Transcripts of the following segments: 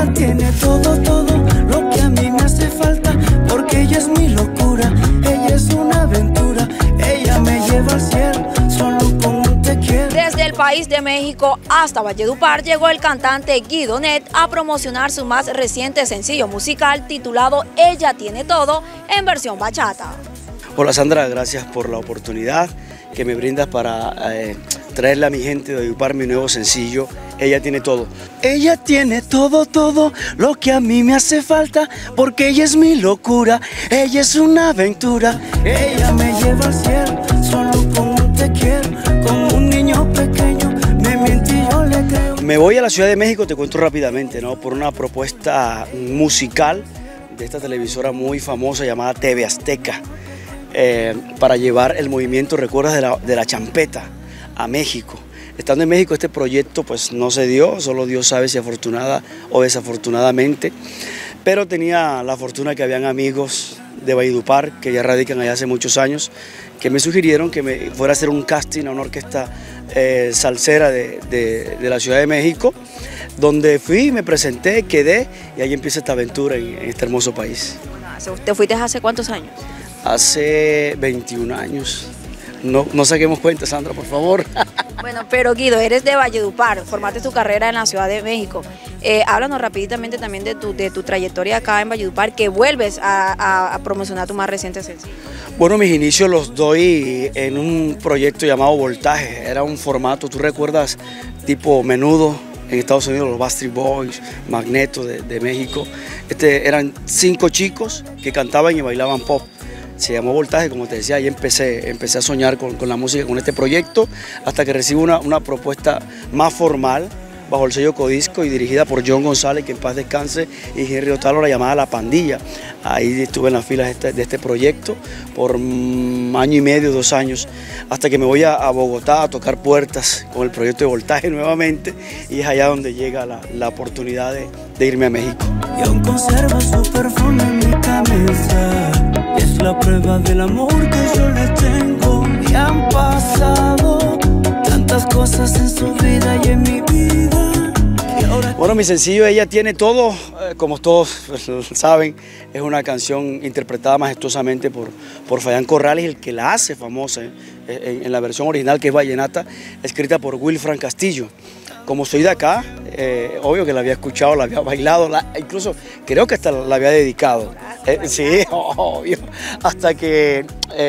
Ella tiene todo, todo lo que a mí me hace falta, porque ella es mi locura, ella es una aventura, ella me lleva al cielo, solo con un te quiero. Desde el país de México hasta Valledupar llegó el cantante Guido Net a promocionar su más reciente sencillo musical titulado Ella tiene todo en versión bachata. Hola Sandra, gracias por la oportunidad que me brindas para traerle a mi gente de Valledupar mi nuevo sencillo, Ella tiene todo. Ella tiene todo, todo lo que a mí me hace falta, porque ella es mi locura, ella es una aventura, ella me lleva al cielo, solo con un te quiero, como un niño pequeño, me miente y yo le creo. Me voy a la Ciudad de México, te cuento rápidamente, ¿no? Por una propuesta musical de esta televisora muy famosa llamada TV Azteca. Para llevar el movimiento, ¿recuerdas?, de la champeta a México. Estando en México este proyecto pues no se dio, solo Dios sabe si afortunada o desafortunadamente, pero tenía la fortuna que habían amigos de Valledupar que ya radican allá hace muchos años, que me sugirieron que me fuera a hacer un casting a una orquesta salsera de la Ciudad de México, donde fui, me presenté, quedé y ahí empieza esta aventura en este hermoso país. ¿Te fuiste hace cuántos años? Hace 21 años. No saquemos cuenta, Sandra, por favor. Bueno, pero Guido, eres de Valledupar, formaste tu carrera en la Ciudad de México. Háblanos rápidamente también de tu trayectoria acá en Valledupar, que vuelves a promocionar tu más reciente sencillo. Bueno, mis inicios los doy en un proyecto llamado Voltaje. Era un formato, ¿tú recuerdas? Tipo Menudo en Estados Unidos, los Backstreet Boys, Magneto de México. Eran 5 chicos que cantaban y bailaban pop. Se llamó Voltaje, como te decía, ahí empecé a soñar con la música, con este proyecto, hasta que recibo una propuesta más formal, bajo el sello Codisco y dirigida por John González, que en paz descanse, y Henry Otalo, la llamada La Pandilla. Ahí estuve en las filas de este proyecto por año y medio, 2 años, hasta que me voy a Bogotá a tocar puertas con el proyecto de Voltaje nuevamente, y es allá donde llega la oportunidad de irme a México. Y aún conservo su perfume en mi cabeza, es la prueba del amor que yo le tengo. Y han pasado tantas cosas en su vida y en mi vida. Bueno, mi sencillo Ella tiene todo, como todos saben, es una canción interpretada majestuosamente por Fayán Corrales, el que la hace famosa en la versión original, que es vallenata, escrita por Wilfran Castillo. Como soy de acá, obvio que la había escuchado, la había bailado, incluso creo que hasta la había dedicado. Sí, obvio, hasta que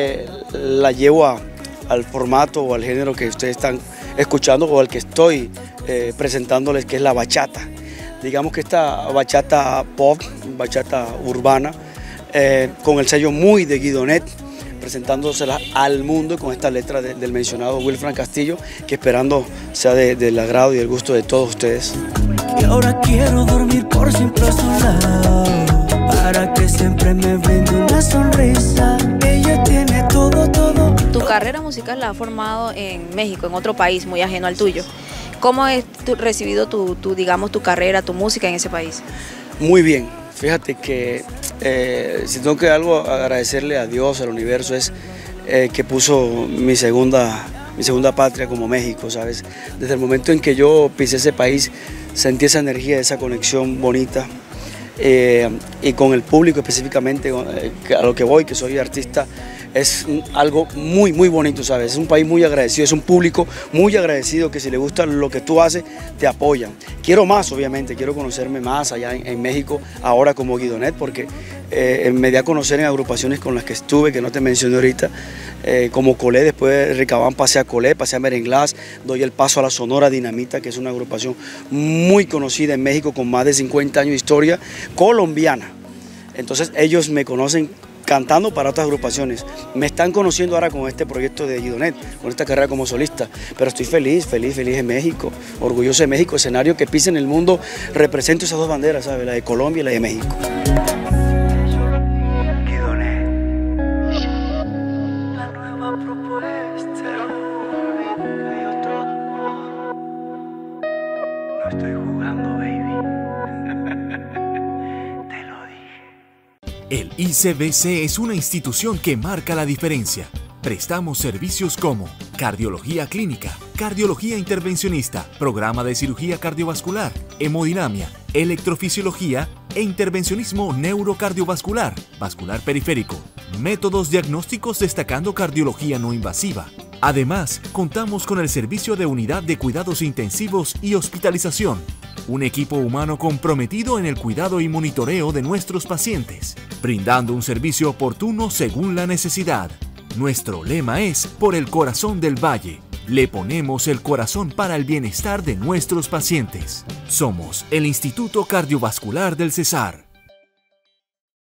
la llevo al formato o al género que ustedes están escuchando o al que estoy presentándoles, que es la bachata. Digamos que esta bachata pop, bachata urbana, con el sello muy de Guido Net, presentándosela al mundo con esta letra del mencionado Wilfran Castillo, que esperando sea del agrado y del gusto de todos ustedes. Y ahora quiero dormir por siempre a su lado, para que siempre me brinde una sonrisa. Ella tiene todo, todo. Tu carrera musical la has formado en México, en otro país muy ajeno al tuyo. ¿Cómo has recibido digamos, tu carrera, tu música en ese país? Muy bien. Fíjate que si tengo que algo agradecerle a Dios, al universo, es que puso mi segunda patria como México, ¿sabes? Desde el momento en que yo pisé ese país, sentí esa energía, esa conexión bonita, y con el público específicamente, a lo que voy, que soy artista, es algo muy, muy bonito, ¿sabes? Es un país muy agradecido, es un público muy agradecido que si le gusta lo que tú haces, te apoyan. Quiero más, obviamente, quiero conocerme más allá en México, ahora como Guido Net, porque me di a conocer en agrupaciones con las que estuve, que no te mencioné ahorita, como Colé, después de Ricabán pasé a Colé, pasé a Merenglás, doy el paso a la Sonora Dinamita, que es una agrupación muy conocida en México, con más de 50 años de historia, colombiana. Entonces ellos me conocen cantando para otras agrupaciones. Me están conociendo ahora con este proyecto de Guido Net, con esta carrera como solista, pero estoy feliz en México, orgulloso de México, escenario que pise en el mundo, represento esas 2 banderas, ¿sabes? La de Colombia y la de México. Guido Net, la nueva propuesta, hay otro amor. No estoy jugando, baby. Te lo dije. El ICBC es una institución que marca la diferencia. Prestamos servicios como cardiología clínica, cardiología intervencionista, programa de cirugía cardiovascular, hemodinamia, electrofisiología e intervencionismo neurocardiovascular, vascular periférico, métodos diagnósticos destacando cardiología no invasiva. Además, contamos con el servicio de unidad de cuidados intensivos y hospitalización, un equipo humano comprometido en el cuidado y monitoreo de nuestros pacientes, brindando un servicio oportuno según la necesidad. Nuestro lema es Por el corazón del Valle. Le ponemos el corazón para el bienestar de nuestros pacientes. Somos el Instituto Cardiovascular del Cesar.